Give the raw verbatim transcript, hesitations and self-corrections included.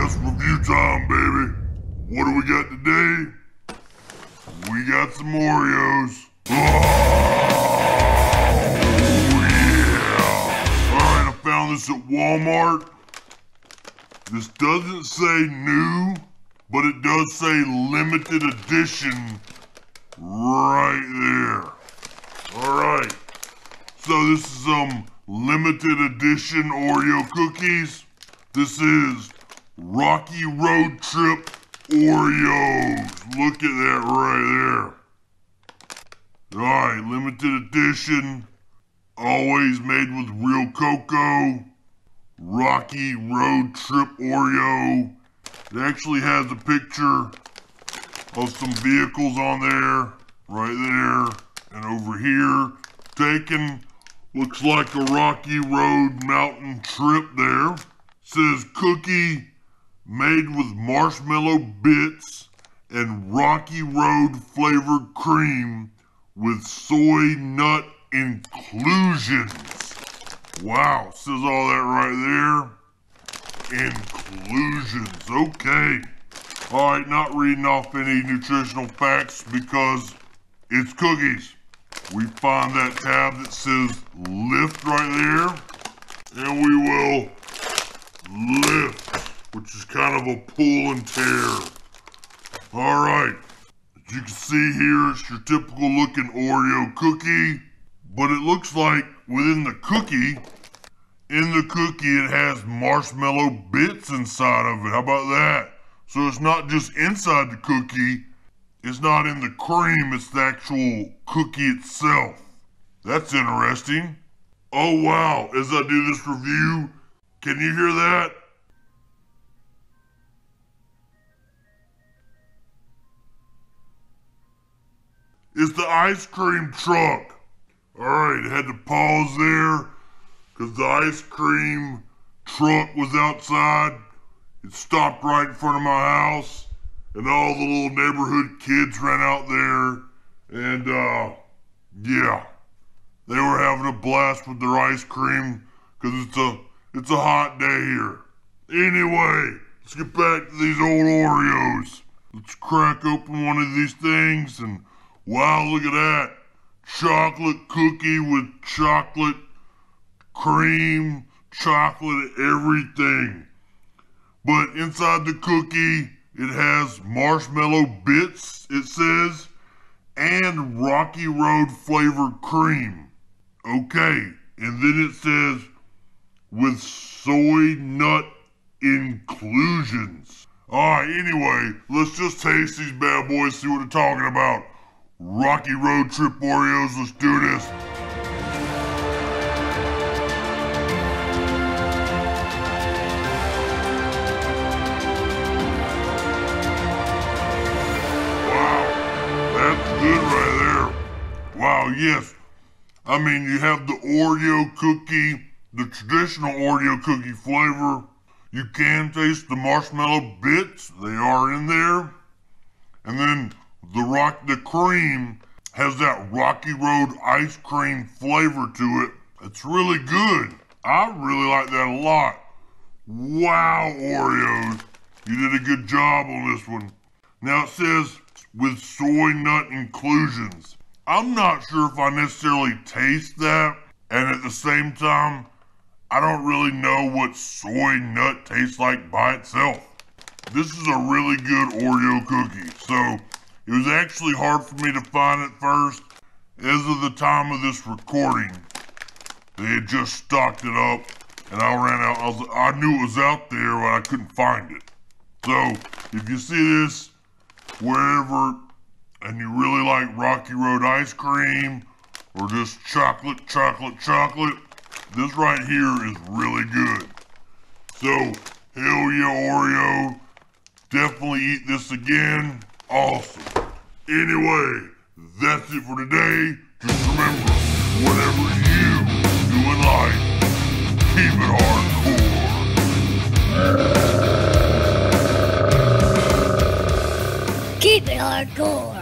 It's review time, baby. What do we got today? We got some Oreos. Oh, yeah. Alright, I found this at Walmart. This doesn't say new, but it does say limited edition right there. Alright. So this is some limited edition Oreo cookies. This is Rocky Road Trip Oreos. Look at that right there. Alright, limited edition. Always made with real cocoa. Rocky Road Trip Oreo. It actually has a picture of some vehicles on there. Right there. And over here. Taken. Looks like a Rocky Road mountain trip there. Says cookie made with marshmallow bits and Rocky Road flavored cream with soy nut inclusions. Wow, says all that right there. Inclusions, okay. Alright, not reading off any nutritional facts because it's cookies. We find that tab that says lift right there, and we will lift, which is kind of a pull and tear. Alright, as you can see here, it's your typical looking Oreo cookie, but it looks like within the cookie, in the cookie it has marshmallow bits inside of it. How about that? So it's not just inside the cookie, it's not in the cream, it's the actual cookie itself. That's interesting. Oh wow, as I do this review, can you hear that? It's the ice cream truck. Alright, I had to pause there because the ice cream truck was outside. It stopped right in front of my house. And all the little neighborhood kids ran out there, and uh, yeah, they were having a blast with their ice cream because it's a it's a hot day here. Anyway, let's get back to these old Oreos. Let's crack open one of these things, and wow, look at that. Chocolate cookie with chocolate cream, chocolate everything. But inside the cookie, it has marshmallow bits, it says, and Rocky Road flavored cream. Okay, and then it says, with soy nut inclusions. Alright, anyway, let's just taste these bad boys, see what they're talking about. Rocky Road Trip Oreos, let's do this. Good right there. Wow, yes. I mean, you have the Oreo cookie, the traditional Oreo cookie flavor. You can taste the marshmallow bits. They are in there. And then the rock, the cream has that Rocky Road ice cream flavor to it. It's really good. I really like that a lot. Wow, Oreos. You did a good job on this one. Now it says, with soy nut inclusions. I'm not sure if I necessarily taste that, and at the same time, I don't really know what soy nut tastes like by itself. This is a really good Oreo cookie, so it was actually hard for me to find at first. As of the time of this recording, they had just stocked it up, and I ran out. I, was, I knew it was out there, but I couldn't find it. So, if you see this wherever, and you really like Rocky Road ice cream, or just chocolate, chocolate, chocolate, this right here is really good. So, hell yeah, Oreo. Definitely eat this again. Awesome. Anyway, that's it for today. Just remember, whatever you do in life, keep it hardcore. Keep it hardcore.